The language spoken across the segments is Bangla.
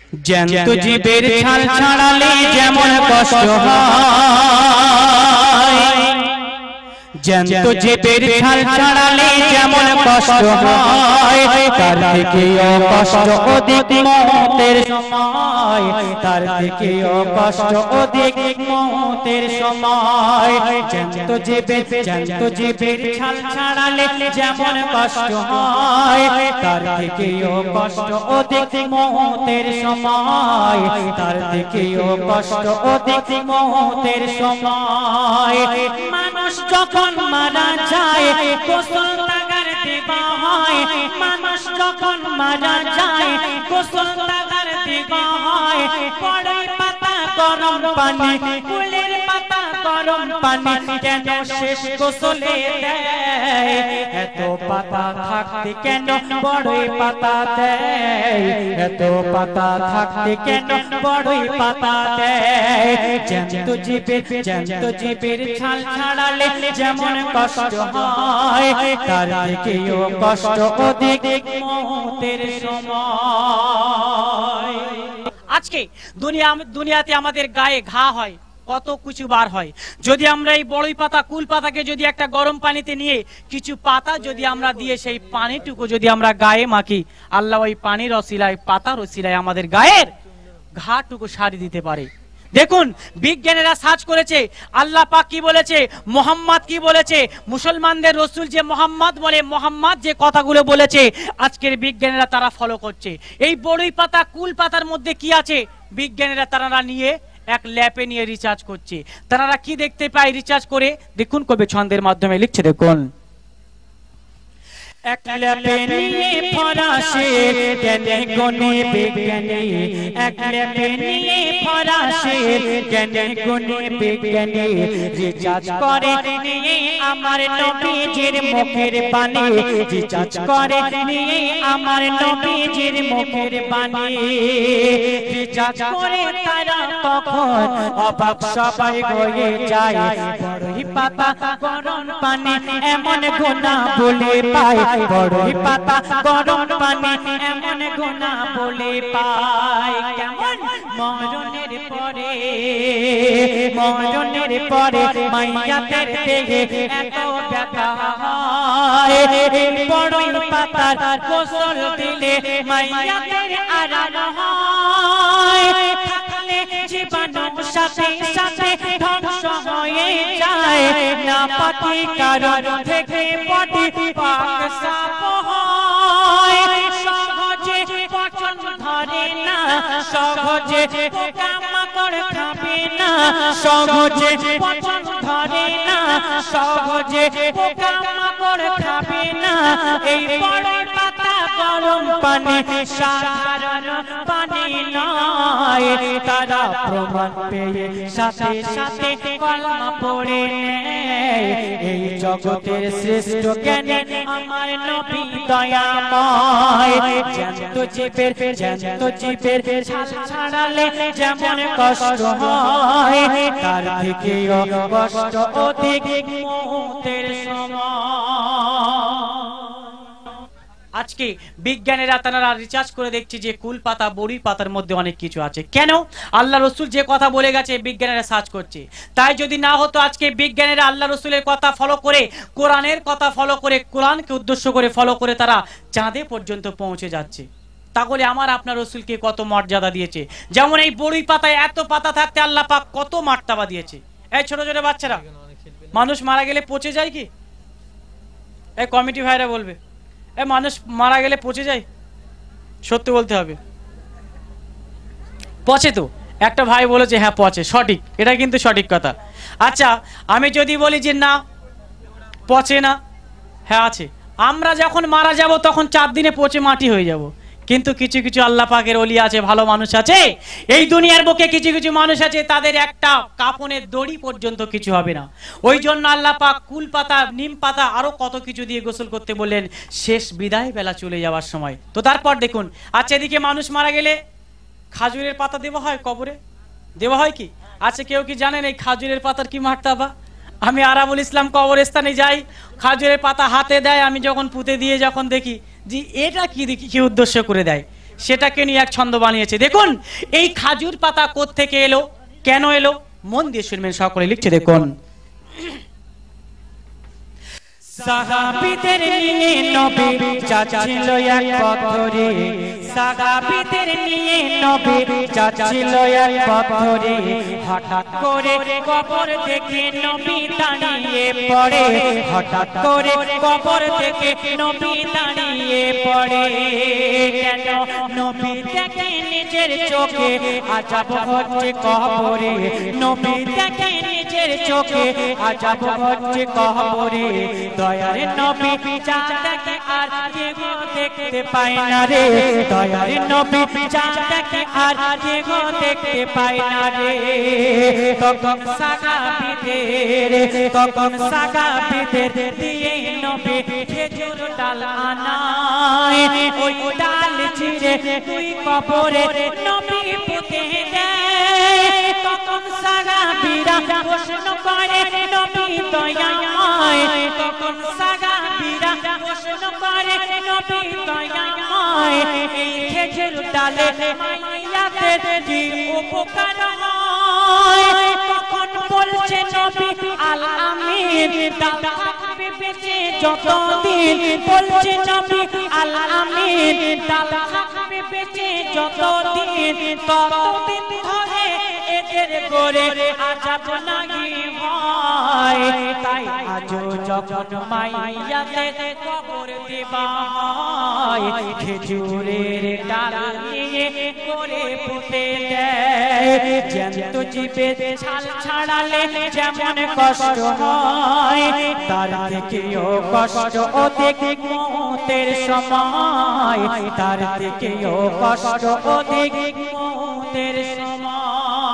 জ্যান্ত জীবের ছাল ছাড়ালে যেমন কষ্ট হয়, জ্যান্ত জীবের ছাল ছাড়ালে যেমন কষ্ট হয়, তার থেকেও কষ্ট অধিক মওতের সময়, তার থেকেও কষ্ট অধিক মওতের সময়। জ্যান্ত জীবের ছাল ছাড়ালে যেমন কষ্ট হয়, তার থেকেও কষ্ট অধিক মওতের সময়, তার থেকেও কষ্ট অধিক মওতের সময়। মানুষ যখন মারা যায় গোসল তাগার দেওয়া হয়, মানুষ যখন মারা যায় গোসল তাগার দেওয়া হয়। কড়াই পাতা গরম পানি, ফুলের পাতা গরম পানি, কেন শেষ গোসলে দেয়? এত পাতা থাকতে কেন বড়ই পাতা দেয়? এত পাতা থাকতে কেন বড়ই পাতা দেয়? জ্যান্ত জীবের ছাল ছাড়ালে যেমন কষ্ট হয়, তার থেকেও কষ্ট অধিক মওতের সময়। আজকে দুনিয়াতে আমাদের গায়ে ঘা হয়, কত কিছু বার হয়। যদি আমরা এই বড়ই পাতা কুল পাতাকে যদি একটা গরম পানিতে নিয়ে কিছু পাতা যদি আমরা দিয়ে সেই পানিটুকু যদি আমরা গায়ে মাখি, আল্লাহ ওই পানির ওসিলায় পাতার ওসিলায় আমাদের গায়ের ঘাটুকু সারিয়ে দিতে পারে। দেখুন বিজ্ঞানীরা সার্চ করেছে, আল্লাহ পাক কি বলেছে, মোহাম্মদ কি বলেছে, মুসলমানদের রসুল যে মোহাম্মদ বলে, মোহাম্মদ যে কথাগুলো বলেছে আজকের বিজ্ঞানীরা তারা ফলো করছে। এই বড়ই পাতা কুল পাতার মধ্যে কি আছে বিজ্ঞানীরা তারা নিয়ে এক ল্যাপে নিয়ে রিসার্চ করছে। তারা কি দেখতে পায় রিসার্চ করে? দেখুন কবি ছন্দের মাধ্যমে লিখছে, দেখুন। এক ল্যাপে নিয়ে ফরাসি জ্ঞানে গুণে বিজ্ঞানী, এক ল্যাপে নিয়ে ফরাসি জ্ঞানে গুণে বিজ্ঞানী রিসার্চ করে নিয়ে আমার নবীজির মুখের বাণী, রিসার্চ করে নিয়ে আমার নবীজির মুখের বাণী। রিসার্চ করে তারা তখন অবাক সবাই হয়ে যায়, বড়ই পাতা গরম পানি এমন গুনাহ বলে পায়, বড়ই পাতা গরম পানি এমন গুনাহ বলে পায়। কেমন? মরণের পরে মাইয়াতের দেহে এত ব্যথা হয়, বড়ই পাতার গোসল দিলে মাইয়াতের আরাম হয়। থাকলে জীবাণু সাথে সাথে ধ্বংস হয়ে যায়, না পাতি কারণ থেকে পটি পাক সাপ হয়। সহজে পচন ধরে না, সহজে পোকামাকড় খাবে না, সহজে পচন ধরে না, সহজে পোকামাকড় খাবে না। এই বড়ই পাতা গরম পানি সাধারণ পানি নয়, তারা প্রমাণ পেয়ে সাথে সাথে কলমা পড়ে নেয়। এই জগতের শ্রেষ্ঠ জ্ঞানী আমার নবী দয়াময়। জ্যান্ত জীবের ছাল ছাড়ালে যেমন কষ্ট হয়, তার থেকেও কষ্ট অধিক মওতের সময়। আজকে বিজ্ঞানীরা তারা রিসার্চ করে দেখছে যে কুল পাতা বড়ি পাতার মধ্যে অনেক কিছু আছে। কেন? আল্লাহ রসুল যে কথা বলে গেছে বিজ্ঞানীরা সার্চ করছে। তাই যদি না হতো আজকে বিজ্ঞানীরা আল্লাহ রসুলের কথা ফলো করে, কোরআনের কথা ফলো করে, কোরআনকে উদ্দেশ্য করে ফলো করে তারা চাঁদে পর্যন্ত পৌঁছে যাচ্ছে। তাহলে আমার আপনার রসুলকে কত মর্যাদা দিয়েছে। যেমন এই বড়ি পাতায় এত পাতা থাকতে আল্লাহ পাক কত মার্তবা দিয়েছে। এই ছোট ছোট বাচ্চারা, মানুষ মারা গেলে পচে যায় কি? এই কমিটি ভাইরা বলবে, মানুষ মারা গেলে পচে যায়? সত্যি বলতে হবে, পচে তো। একটা ভাই বলেছে হ্যাঁ পচে, সঠিক, এটা কিন্তু সঠিক কথা। আচ্ছা আমি যদি বলি যে না পচে না, হ্যাঁ আছে। আমরা যখন মারা যাব তখন 4 দিনে পচে মাটি হয়ে যাব। কিন্তু কিছু কিছু আল্লাহ পাকের ওলি আছে, ভালো মানুষ আছে এই দুনিয়ার বুকে, কিছু কিছু মানুষ আছে তাদের একটা কাফনের দড়ি পর্যন্ত কিছু হবে না। ওই জন্য আল্লাহ পাক কুল পাতা, নিম পাতা আরো কত কিছু দিয়ে গোসল করতে বললেন শেষ বিদায় বেলা চলে যাওয়ার সময়। তো তারপর দেখুন, আচ্ছা এদিকে মানুষ মারা গেলে খাজুরের পাতা দেওয়া হয়, কবরে দেওয়া হয় কি? আচ্ছা কেউ কি জানেন এই খাজুরের পাতার কি মার্তবা? আমি আরাবুল ইসলাম কবরস্থানে যাই, খাজুরের পাতা হাতে দেয়, আমি যখন পুঁতে দিয়ে যখন দেখি জি এটা কি উদ্দেশ্য করে দেয়, সেটাকে নিয়ে এক ছন্দ বানিয়েছে। দেখুন এই খাজুর পাতা কোত্থেকে এলো, কেন এলো, মন দিয়ে শুনবেন সকলে। লিখছে দেখুন, সাহাবীদের নিয়ে নবী যাচ্ছিল এক পথ ধরে, সাহাবীদের নিয়ে নবী যাচ্ছিল এক পথ ধরে, হঠাৎ করে কবর দেখে নবী দাঁড়িয়ে পড়ে, হঠাৎ করে কবর দেখে নবী দাঁড়িয়ে পড়ে। কেন নবী দেখে নিজের চোখে আযাব হচ্ছে কবরে, নবী দেখে নিজের চোখে আযাব হচ্ছে কবরে। দয়ার নবী যা দেখে আর কেউ দেখতে পায় না রে, দয়ার নবী যা দেখে আর কেউ দেখতে পায় না রে। তখন সাহাবীদের দিয়ে নবী খেজুর ডাল আনায়, ওই ডাল ছিঁড়ে দুই কবরে নবী পুঁতে দেয়। তখন সাহাবীরা প্রশ্ন করে নবী দয়াময়, তখন সাহাবীরা প্রশ্ন করে নবী দয়াময়, এই খেজুর ডালে মাইয়াদের কি উপকার হয়? তখন বলছে নবী আল আমিন ডাল থাকবে বেঁচে যতদিন, বলছে নবী আল আমিন ডাল থাকবে বেঁচে যতদিন, ততদিন ধরে এদের করে আযাব নাহি হয়। তাই আজও যখন মাইয়াদের কবর দেওয়া হয়, খেজুরের ডাল নিয়ে করে পুঁতে দেয়। জ্যান্ত জীবের ছাল ছাড়ালে যেমন কষ্ট হয়, তার থেকেও কষ্ট অধিক মওতের সময়, তার থেকেও কষ্ট অধিক মওতের সময়।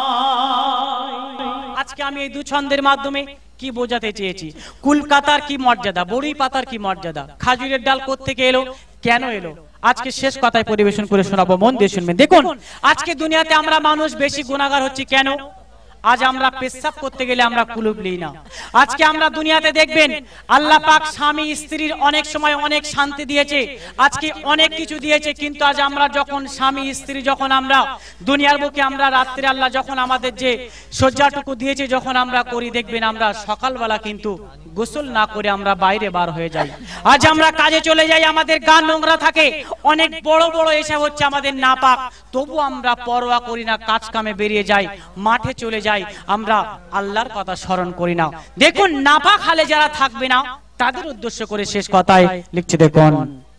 আজকে আমি এই দু ছন্দের মাধ্যমে কি বোঝাতে চেয়েছি, কলকাতার কি মর্যাদা, বড়ই পাতার কি মর্যাদা, খাজুরের ডাল কোত্থেকে এলো, কেন এলো, আজকে শেষ কথায় পরিবেশন করে শোনাবো, মন দিয়ে শুনবেন। দেখুন আজকে দুনিয়াতে আমরা মানুষ বেশি গুনাহগার হচ্ছি কেন? আজ আমরা পেশাব করতে গেলে আমরা কুলুপ লই না। আজকে আমরা দুনিয়াতে দেখবেন আল্লাহ পাক স্বামী স্ত্রীর অনেক সময় অনেক শান্তি দিয়েছে, আজকে অনেক কিছু দিয়েছে, কিন্তু আজ আমরা যখন স্বামী স্ত্রী যখন আমরা দুনিয়ার বুকে আমরা রাত্রে আল্লাহ যখন আমাদের যে শয্যাটুকু দিয়েছে যখন আমরা করি, দেখবেন আমরা সকালবেলা কিন্তু গোসল না করে আমরা বাইরে বার হয়ে যাই। আজ আমরা কাজে চলে যাই, আমাদের গা নোংরা থাকে, অনেক বড় বড় এসব হচ্ছে আমাদের নাপাক, তবু আমরা পরোয়া করি না, কাজ কামে বেরিয়ে যাই, মাঠে চলে যাই, আমরা আল্লাহর কথা স্মরণ করি না। দেখুন নাপাক হালে যারা থাকবে না তাদের উদ্দেশ্য করে শেষ কথায় লিখছে দেখুন,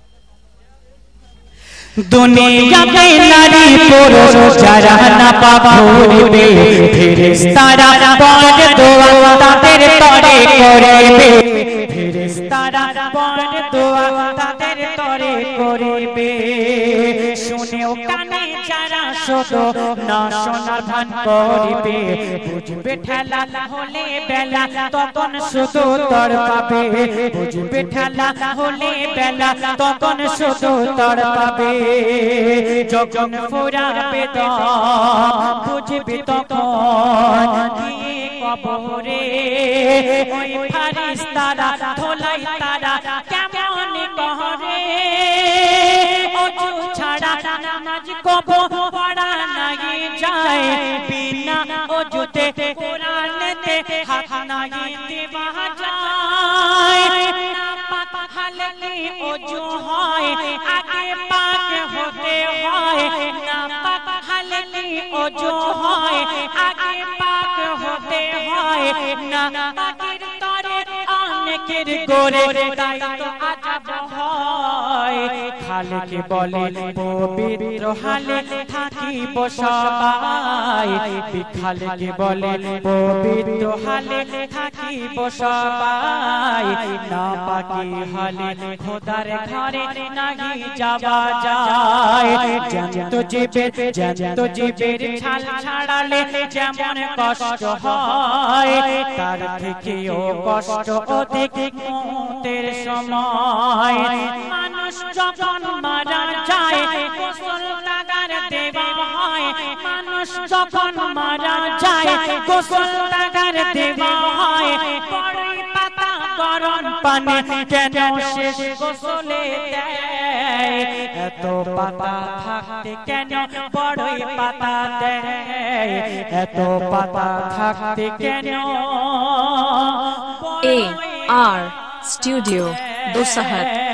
দুনিয়াতে নারী পুরুষ যারা নাপাক হইবে, ফেরেশতারা পড়ে দোয়া তাদের তরে করিবে, ফেরেশতারা পড়ে দোয়া তাদের তরে করিবে। শুনেও কানে যারা শুধু না শোনার ভান করিবে, বুঝবে ঠেলা হলে বেলা তখন শুধু তর পাবে, বুঝবে ঠেলা হলে বেলা তখন শুধু তর পাবে। যখন ফুরাবে দম বুঝবে তখন গিয়ে কবরে, ওই ফারিস্তারা ধোলাই তারা কেমন করে, ওযু ছাড়া নামাজ কবো পড়া নাই যায়, বিনা ওযুতে কোরআনেতে হাত নাই দেওয়া যায়। নাপাক হালে ওযু হয় আগে পাক হতে হয়, নাপাক হালে ওযু হয় আগে পাক হতে হয়, নাপাকের তরে অনেকের গোরে তাই তো আযাব হয়। খালেকে বলে পবিত্র হালে থাকিব সবাই, খালেকে বলে পবিত্র হালে থাকিব সবাই, নাপাকি হালে খোদার ঘরে নাহি যাওয়া যায়। জ্যান্ত জীবের ছাল ছাড়ালে যেমন কষ্ট হয়, তার থেকেও কষ্ট অধিক মওতের সময়। মানুষ যখন মারা যায় গোসল লাগার দেওয়া হয়, মানুষ যখন মারা যায় গোসল লাগার দেওয়া হয়, বড়ই পাতা গরম পানি কেন শেষ গোসলে দেয় এত পাতা থাকতে কেন বড়ই পাতা দেয় এত পাতা থাকতে কেন AR Studio Dosahat